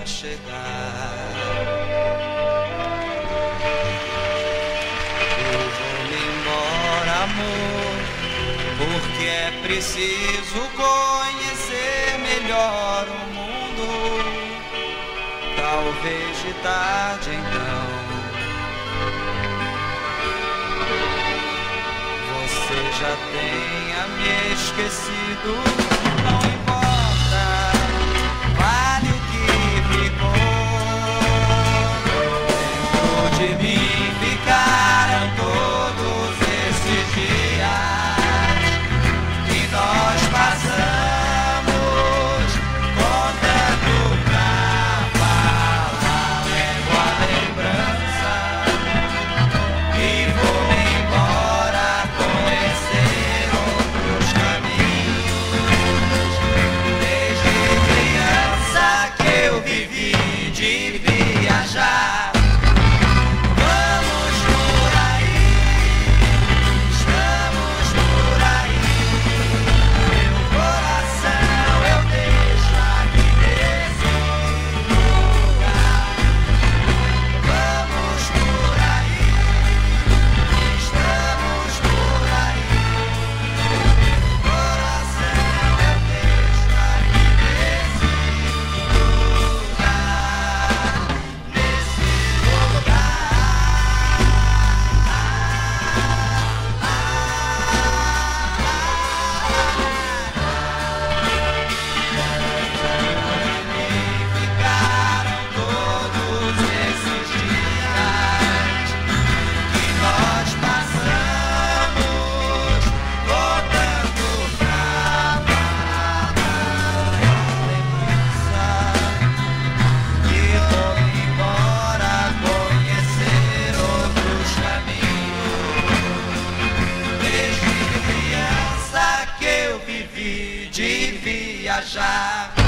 chegar. Eu vou-me embora, amor, porque é preciso conhecer melhor o mundo. Talvez de tarde então você já tenha me esquecido. Não importa, vale o que ficou. Dentro de mim ficaram todos esses dias que nós passamos contando pra falar. Levo a lembrança e vou-me embora conhecer outros caminhos. Desde criança que eu vivi de viajar. Vamos por aí, estamos por aí. Meu coração eu deixo aqui nesse lugar. Vamos por aí, estamos por aí. Meu coração eu deixo aqui nesse lugar. Nesse lugar. Ficaram todos esses dias que nós passamos voltando pra lembrança e vou-me embora conhecer outros caminhos. Desde criança que eu vivi de viajar.